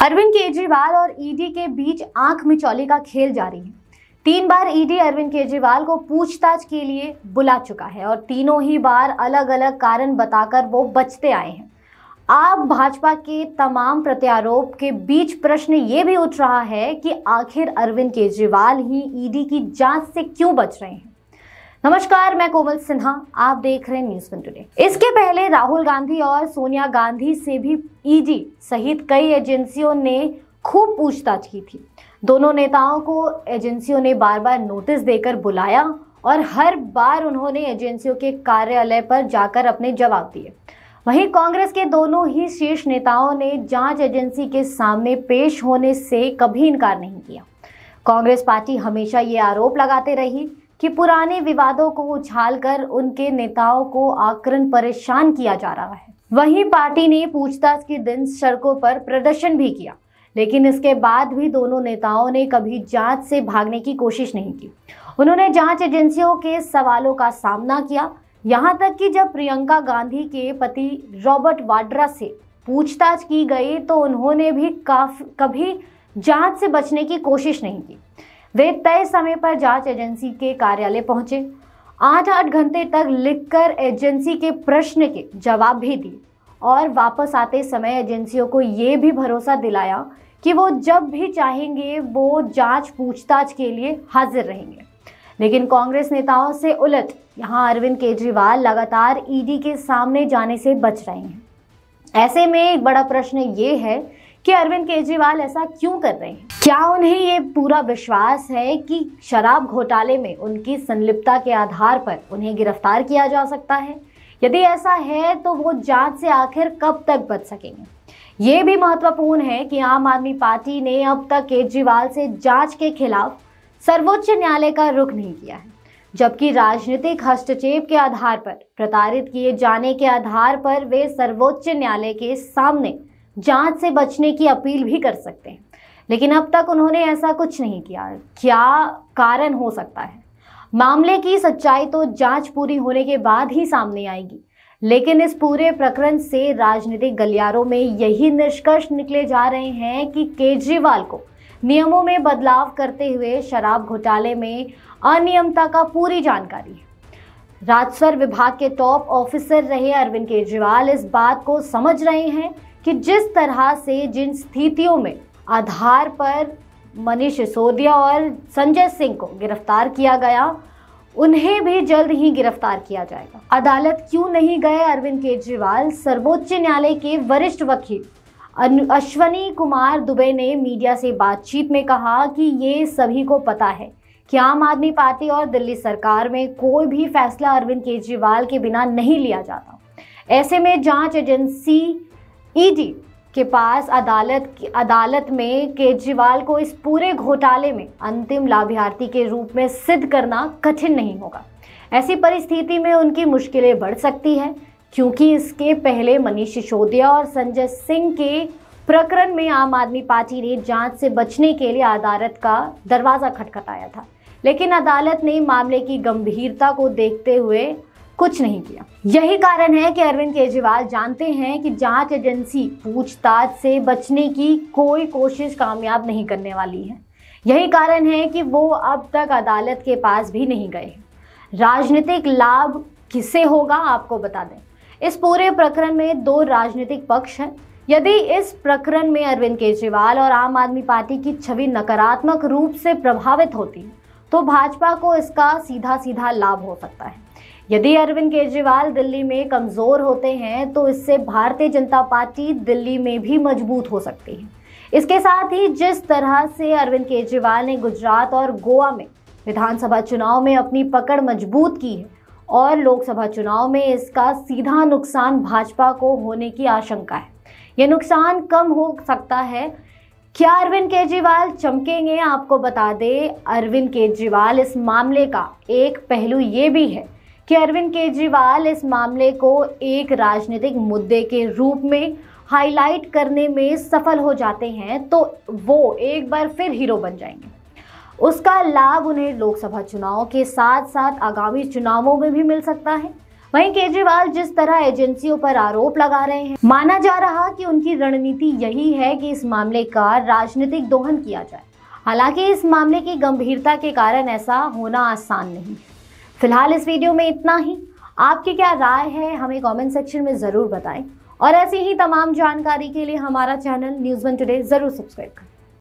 अरविंद केजरीवाल और ईडी के बीच आंख मिचौली का खेल जारी है। 3 बार ईडी अरविंद केजरीवाल को पूछताछ के लिए बुला चुका है और तीनों ही बार अलग अलग कारण बताकर वो बचते आए हैं। अब भाजपा के तमाम प्रत्यारोप के बीच प्रश्न ये भी उठ रहा है कि आखिर अरविंद केजरीवाल ही ईडी की जांच से क्यों बच रहे हैं। नमस्कार, मैं कोमल सिन्हा, आप देख रहे हैं न्यूज़ 1 टुडे। इसके पहले राहुल गांधी और सोनिया गांधी से भी ईडी सहित कई एजेंसियों ने खूब पूछताछ की थी। दोनों नेताओं को एजेंसियों ने बार बार नोटिस देकर बुलाया और हर बार उन्होंने एजेंसियों के कार्यालय पर जाकर अपने जवाब दिए। वहीं कांग्रेस के दोनों ही शीर्ष नेताओं ने जांच एजेंसी के सामने पेश होने से कभी इनकार नहीं किया। कांग्रेस पार्टी हमेशा ये आरोप लगाते रही कि पुराने विवादों को उछालकर उनके नेताओं को आक्रामक परेशान किया जा रहा है। वहीं पार्टी ने पूछताछ के दिन सड़कों पर प्रदर्शन भी किया, लेकिन इसके बाद भी दोनों नेताओं ने कभी जांच से भागने की कोशिश नहीं की। उन्होंने जांच एजेंसियों के सवालों का सामना किया, यहां तक कि जब प्रियंका गांधी के पति रॉबर्ट वाड्रा से पूछताछ की गई तो उन्होंने भी कभी जांच से बचने की कोशिश नहीं की। वे तय समय पर जांच एजेंसी के कार्यालय पहुंचे, 8-8 घंटे तक लिखकर एजेंसी के प्रश्न के जवाब भी दिए और वापस आते समय एजेंसियों को ये भी भरोसा दिलाया कि वो जब भी चाहेंगे वो जांच पूछताछ के लिए हाजिर रहेंगे। लेकिन कांग्रेस नेताओं से उलट यहां अरविंद केजरीवाल लगातार ईडी के सामने जाने से बच रहे हैं। ऐसे में एक बड़ा प्रश्न ये है कि अरविंद केजरीवाल ऐसा क्यों कर रहे हैं। क्या उन्हें ये पूरा विश्वास है कि शराब घोटाले में उनकी संलिप्तता के आधार पर उन्हें गिरफ्तार किया जा सकता है? यदि ऐसा है तो वो जांच से आखिर कब तक बच सकेंगे? ये भी महत्वपूर्ण है कि आम आदमी पार्टी ने अब तक केजरीवाल से जांच के खिलाफ सर्वोच्च न्यायालय का रुख नहीं किया है, जबकि राजनीतिक हस्तक्षेप के आधार पर, प्रताड़ित किए जाने के आधार पर वे सर्वोच्च न्यायालय के सामने जांच से बचने की अपील भी कर सकते हैं। लेकिन अब तक उन्होंने ऐसा कुछ नहीं किया। क्या कारण हो सकता है? मामले की सच्चाई तो जांच पूरी होने के बाद ही सामने आएगी, लेकिन इस पूरे प्रकरण से राजनीतिक गलियारों में यही निष्कर्ष निकले जा रहे हैं कि केजरीवाल को नियमों में बदलाव करते हुए शराब घोटाले में अनियमितता का पूरी जानकारी है। राजस्व विभाग के टॉप ऑफिसर रहे अरविंद केजरीवाल इस बात को समझ रहे हैं कि जिस तरह से जिन स्थितियों में आधार पर मनीष सिसोदिया और संजय सिंह को गिरफ्तार किया गया, उन्हें भी जल्द ही गिरफ्तार किया जाएगा। अदालत क्यों नहीं गए अरविंद केजरीवाल? सर्वोच्च न्यायालय के वरिष्ठ वकील अश्वनी कुमार दुबे ने मीडिया से बातचीत में कहा कि ये सभी को पता है कि आम आदमी पार्टी और दिल्ली सरकार में कोई भी फैसला अरविंद केजरीवाल के बिना नहीं लिया जाता। ऐसे में जांच एजेंसी ईडी के पास अदालत में केजरीवाल को इस पूरे घोटाले में अंतिम लाभार्थी के रूप में सिद्ध करना कठिन नहीं होगा। ऐसी परिस्थिति में उनकी मुश्किलें बढ़ सकती है, क्योंकि इसके पहले मनीष सिसोदिया और संजय सिंह के प्रकरण में आम आदमी पार्टी ने जांच से बचने के लिए अदालत का दरवाजा खटखटाया था, लेकिन अदालत ने मामले की गंभीरता को देखते हुए कुछ नहीं किया। यही कारण है कि अरविंद केजरीवाल जानते हैं कि जांच एजेंसी पूछताछ से बचने की कोई कोशिश कामयाब नहीं करने वाली है। यही कारण है कि वो अब तक अदालत के पास भी नहीं गए। राजनीतिक लाभ किसे होगा, आपको बता दें, इस पूरे प्रकरण में 2 राजनीतिक पक्ष हैं। यदि इस प्रकरण में अरविंद केजरीवाल और आम आदमी पार्टी की छवि नकारात्मक रूप से प्रभावित होती है तो भाजपा को इसका सीधा लाभ हो सकता है। यदि अरविंद केजरीवाल दिल्ली में कमजोर होते हैं तो इससे भारतीय जनता पार्टी दिल्ली में भी मजबूत हो सकती है। इसके साथ ही जिस तरह से अरविंद केजरीवाल ने गुजरात और गोवा में विधानसभा चुनाव में अपनी पकड़ मजबूत की है और लोकसभा चुनाव में इसका सीधा नुकसान भाजपा को होने की आशंका है। यह नुकसान कम हो सकता है। क्या अरविंद केजरीवाल चमकेंगे? आपको बता दें, अरविंद केजरीवाल इस मामले का एक पहलू ये भी है कि अरविंद केजरीवाल इस मामले को एक राजनीतिक मुद्दे के रूप में हाईलाइट करने में सफल हो जाते हैं तो वो एक बार फिर हीरो बन जाएंगे। उसका लाभ उन्हें लोकसभा चुनाव के साथ साथ आगामी चुनावों में भी मिल सकता है। वहीं केजरीवाल जिस तरह एजेंसियों पर आरोप लगा रहे हैं, माना जा रहा कि उनकी रणनीति यही है कि इस मामले का राजनीतिक दोहन किया जाए। हालांकि इस मामले की गंभीरता के कारण ऐसा होना आसान नहीं है। फिलहाल इस वीडियो में इतना ही। आपकी क्या राय है हमें कमेंट सेक्शन में जरूर बताएं और ऐसी ही तमाम जानकारी के लिए हमारा चैनल न्यूज़ 1 टुडे जरूर सब्सक्राइब करें।